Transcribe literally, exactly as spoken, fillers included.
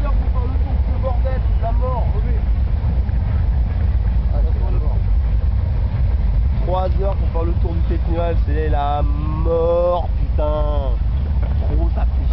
heures pour faire le tour de ce bordel, c'est de la mort, revez. Ah, c'est la mort. trois heures pour faire le tour du Tétnual, c'est la mort, putain. Ça va faire trop taper.